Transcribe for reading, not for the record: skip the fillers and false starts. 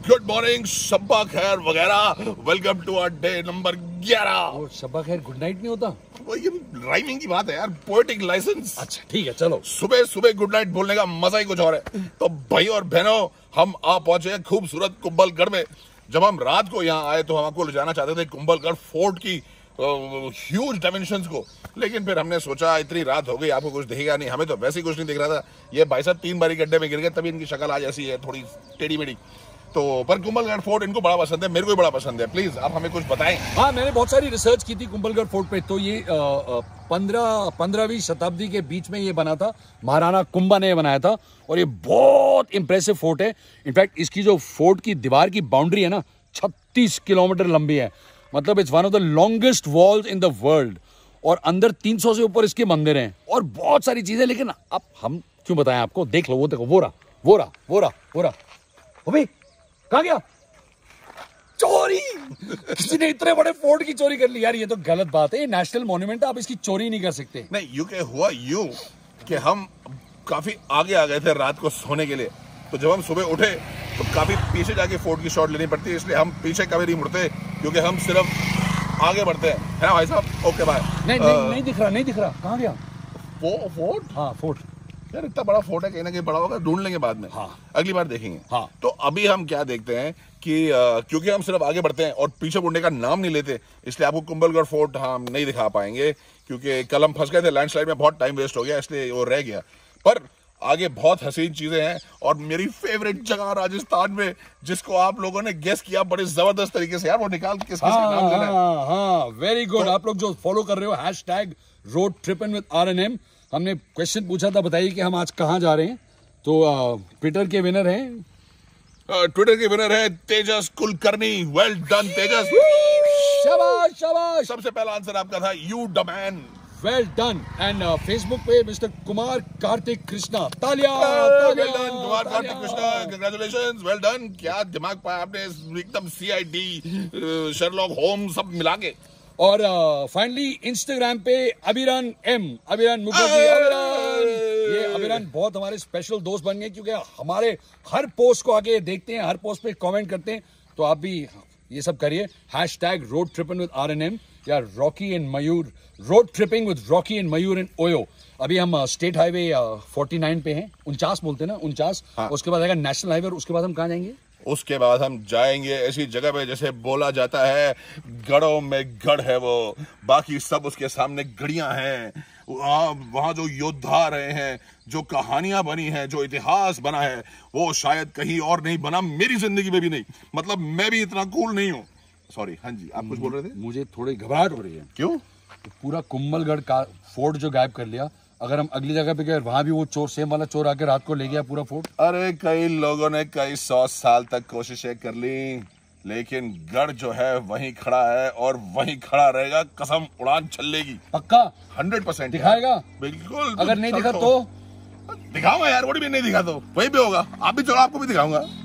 Good morning, शब्बा खैर वगैरह। Welcome to our day number 11। वो शब्बा खैर गुड नाइट नहीं होता? वो ये राइमिंग की बात है यार, पोएटिक लाइसेंस। अच्छा ठीक है, चलो। सुबह सुबह गुड नाइट बोलने का मजा ही कुछ और है। तो भाई और बहनों, हम आ पहुंचे खूबसूरत कुंभलगढ़ में। जब हम रात को यहाँ आए तो हम आपको ले जाना चाहते थे कुंभलगढ़ फोर्ट की ह्यूज डायमेंशंस को, लेकिन फिर हमने सोचा इतनी रात हो गई, आपको कुछ दिखेगा नहीं। हमें तो वैसे ही कुछ नहीं दिख रहा था। ये भाई साहब 3 बारी गड्ढे में गिर गए, तभी इनकी शक्ल आज ऐसी है, थोड़ी टेढ़ी मेढ़ी। तो पर कुंभलगढ़ फोर्ट इनको बड़ा पसंद है, मेरे को भी बड़ा पसंद है। प्लीज आप हमें कुछ बताएं। हाँ, मैंने बहुत सारी रिसर्च की थी कुंभलगढ़ फोर्ट पे। तो ये 15वीं शताब्दी के बीच में ये बना था, महाराणा कुंभा ने बनाया था, और ये बहुत इंप्रेसिव फोर्ट है। इनफैक्ट इसकी जो फोर्ट की दीवार की बाउंड्री है ना, 36 किलोमीटर लंबी है। मतलब it's one of the longest walls in the world, और अंदर 300 से ऊपर इसके मंदिर हैं और बहुत सारी चीजें। लेकिन अब हम क्यों बताएं आपको, देख लो, वो देखो, वो रहा। अबे कहाँ गया? चोरी! किसी ने इतने बड़े फोर्ट की चोरी कर ली यार, ये तो गलत बात है। ये नेशनल मॉन्यूमेंट है, आप इसकी चोरी नहीं कर सकते। नहीं, यूके हुआ यूं कि हम काफी आगे आ गए थे रात को सोने के लिए। तो जब हम सुबह उठे तो काफी पीछे जाके फोर्ट की शॉट लेनी पड़ती है, इसलिए हम पीछे कभी नहीं मुड़ते, क्योंकि हम सिर्फ आगे बढ़ते हैं, है ना भाई साहब? Okay bye. नहीं दिख रहा। कहाँ गया फोर्ट? हाँ, फोर्ट यार इतना बड़ा फोर्ट है, कहीं ना कहीं बड़ा होगा, ढूंढ लेंगे बाद में। हाँ, अगली बार देखेंगे। हाँ। तो अभी हम क्या देखते हैं कि क्योंकि हम सिर्फ आगे बढ़ते हैं और पीछे मुड़ने का नाम नहीं लेते, इसलिए आपको कुंभलगढ़ फोर्ट हम नहीं दिखा पाएंगे, क्योंकि कल हम फंस गए थे लैंडस्लाइड में, बहुत टाइम वेस्ट हो गया, इसलिए वो रह गया। पर आगे बहुत हसीन चीजें हैं, और मेरी फेवरेट जगह राजस्थान में, जिसको आप लोगों ने गेस किया बड़े जबरदस्त तरीके से। यार वो निकाल किस नाम लेना है? हाँ, वेरी गुड। आप लोग जो फॉलो कर रहे हो hashtag road tripping with RNM, हमने क्वेश्चन पूछा था, बताइए कि हम आज कहाँ जा रहे हैं। तो ट्विटर के विनर हैं, ट्विटर के विनर है तेजस कुलकर्णी। वेल डन तेजस, शाबाश। सबसे पहला आंसर आपका था you the man. Well done. And Facebook पे मिस्टर कुमार कार्तिक कृष्णा, तालियां। Kumar Kartik Krishna, congratulations, well done. क्या दिमाग पाया आपने, एकदम CID शर्लॉक होम्स सब मिला के। और फाइनली इंस्टाग्राम पे अभिरान मुखर्जी। ये अभिरान बहुत हमारे स्पेशल दोस्त बन गए, क्योंकि हमारे हर पोस्ट को आगे देखते हैं, हर पोस्ट पे कमेंट करते हैं। तो आप भी ये सब करिए, hashtag road tripping with RNM या Rocky and Mayur, road tripping with Rocky and Mayur and OYO. अभी हम स्टेट हाईवे 49 पे हैं, 49 बोलते हैं ना, 49। हाँ। उसके बाद आएगा नेशनल हाईवे, और उसके बाद हम कहाँ जाएंगे? उसके बाद हम जाएंगे ऐसी जगह पे जैसे बोला जाता है गढ़ों में गढ़ है वो, बाकी सब उसके सामने गढ़ियां हैं। वहां जो योद्धा रहे हैं, जो कहानियां बनी हैं, जो इतिहास बना है, वो शायद कहीं और नहीं बना, मेरी जिंदगी में भी नहीं। मतलब मैं भी इतना कूल नहीं हूँ। सॉरी, हाँ जी, आप कुछ बोल रहे थे? मुझे थोड़ी घबराहट हो रही है। क्यों? तो पूरा कुंभलगढ़ का फोर्ट जो गायब कर लिया, अगर हम अगली जगह पे गए, वहां भी वो चोर, सेम वाला चोर आके रात को ले गया पूरा फोर्ट। अरे कई लोगों ने कई 100 साल तक कोशिशें कर ली, लेकिन गढ़ जो है वहीं खड़ा है और वहीं खड़ा रहेगा। कसम उड़ान चलेगी, पक्का 100%। दिखाएगा? बिल्कुल। अगर नहीं दिखा तो दिखाऊंगा यार, वो भी नहीं दिखा तो वही भी होगा। आप भी चलो, आपको भी दिखाऊंगा।